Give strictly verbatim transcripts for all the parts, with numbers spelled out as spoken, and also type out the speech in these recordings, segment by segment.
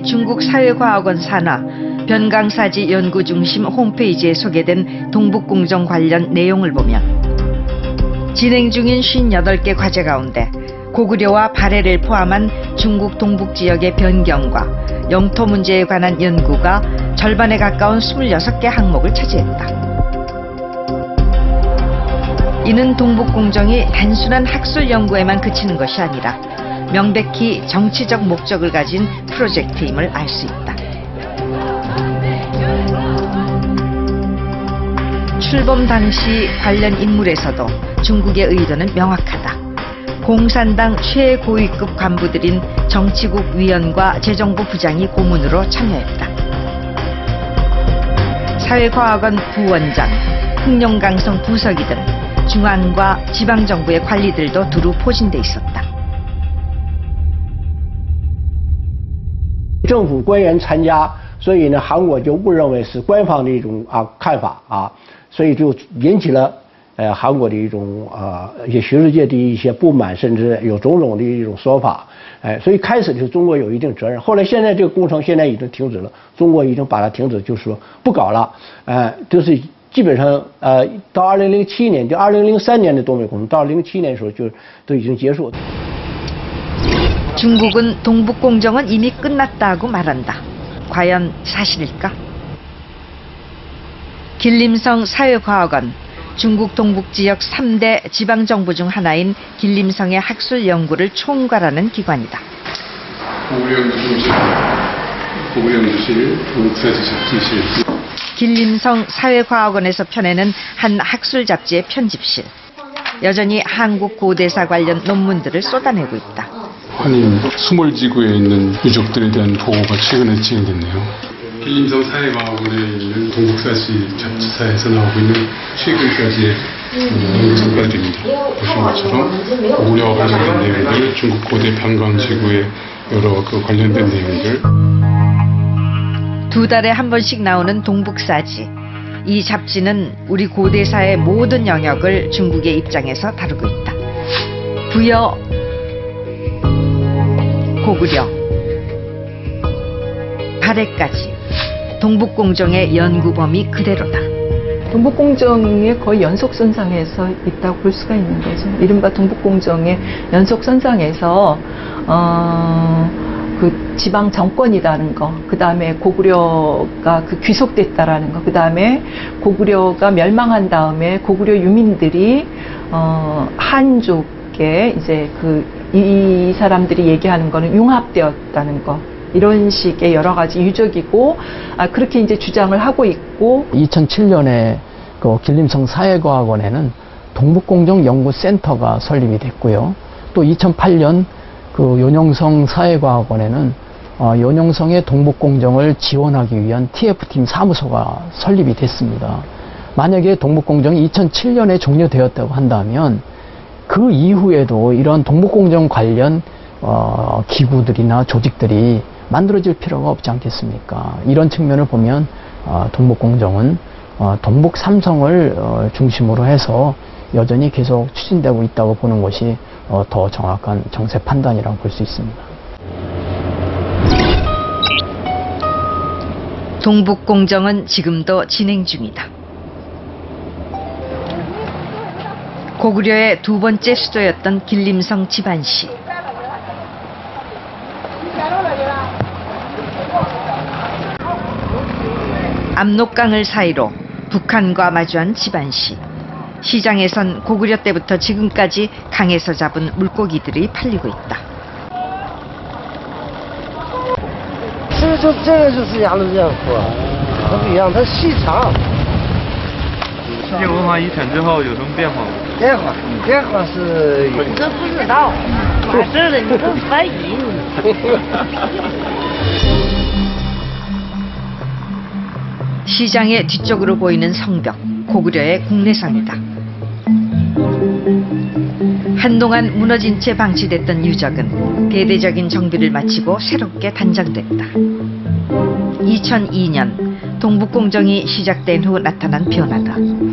중국 사회과학원 산하 변강사지 연구중심 홈페이지에 소개된 동북공정 관련 내용을 보면 진행 중인 오십팔 개 과제 가운데 고구려와 발해를 포함한 중국 동북 지역의 변경과 영토 문제에 관한 연구가 절반에 가까운 이십육 개 항목을 차지했다. 이는 동북공정이 단순한 학술 연구에만 그치는 것이 아니라 명백히 정치적 목적을 가진 프로젝트임을 알 수 있다. 출범 당시 관련 인물에서도 중국의 의도는 명확하다. 공산당 최고위급 간부들인 정치국 위원과 재정부 부장이 고문으로 참여했다. 사회과학원 부원장, 흑룡강성 부서기 등 중앙과 지방정부의 관리들도 두루 포진돼 있었다. 政府官员参加，所以呢，韩国就误认为是官方的一种啊看法啊，所以就引起了呃韩国的一种啊一些学术界的一些不满，甚至有种种的一种说法。哎，所以开始就是中国有一定责任，后来现在这个工程现在已经停止了，中国已经把它停止，就是说不搞了。呃，就是基本上呃到二零零七年，就二零零三年的东北工程，到零七年的时候就都已经结束。 중국은 동북공정은 이미 끝났다고 말한다. 과연 사실일까? 길림성 사회과학원, 중국 동북지역 삼 대 지방정부 중 하나인 길림성의 학술 연구를 총괄하는 기관이다. 고구려연구실, 고구려연구실, 동북사지 잡지실. 길림성 사회과학원에서 펴내는 한 학술 잡지의 편집실. 여전히 한국 고대사 관련 논문들을 쏟아내고 있다. 한인 수몰지구에 있는 유적들에 대한 보고가 최근에 진행됐네요. 길림성 사회과학원에 있는 동북사지 잡지사에서 나오고 있는 최근까지의 연구 성과들입니다. 보신 것처럼 고구려와 관련된 내용들, 중국 고대 변강지구의 여러 그 관련된 내용들. 두 달에 한 번씩 나오는 동북사지. 이 잡지는 우리 고대사의 모든 영역을 중국의 입장에서 다루고 있다. 부여, 고구려, 발해까지 동북공정의 연구 범위 그대로다. 동북공정의 거의 연속선상에서 있다고 볼 수가 있는 거죠. 이른바 동북공정의 연속선상에서 어, 그 지방 정권이라는 거, 그 다음에 고구려가 그 귀속됐다라는 거, 그 다음에 고구려가 멸망한 다음에 고구려 유민들이 어, 한족에 이제 그 이 사람들이 얘기하는 거는 융합되었다는 거, 이런 식의 여러 가지 유적이고, 아, 그렇게 이제 주장을 하고 있고. 이천칠 년에 그 길림성 사회과학원에는 동북공정 연구센터가 설립이 됐고요. 또 이천팔 년 그 연용성 사회과학원에는 어, 연용성의 동북공정을 지원하기 위한 티에프팀 사무소가 설립이 됐습니다. 만약에 동북공정이 이천칠 년에 종료되었다고 한다면 그 이후에도 이런 동북공정 관련 어, 기구들이나 조직들이 만들어질 필요가 없지 않겠습니까? 이런 측면을 보면 어, 동북공정은 어, 동북 삼성을 어, 중심으로 해서 여전히 계속 추진되고 있다고 보는 것이 어, 더 정확한 정세 판단이라고 볼 수 있습니다. 동북공정은 지금도 진행 중이다. 고구려의 두 번째 수도였던 길림성 지반시. 압록강을 사이로 북한과 마주한 지반시. 시장에선 고구려 때부터 지금까지 강에서 잡은 물고기들이 팔리고 있다. 这就这个就是鸭绿江河，它不一样，它细长。 世界文化遗产之后有什么变化吗？ 变化，变化是。我这不知道，完事了你都翻译。 시장의 뒤쪽으로 보이는 성벽, 고구려의 국내성이다. 한동안 무너진 채 방치됐던 유적은 대대적인 정비를 마치고 새롭게 단장됐다. 이천이 년 동북공정이 시작된 후 나타난 변화다.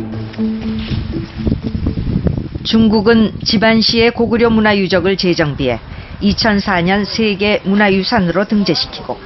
중국은 지반시의 고구려 문화유적을 재정비해 이천사 년 세계 문화유산으로 등재시키고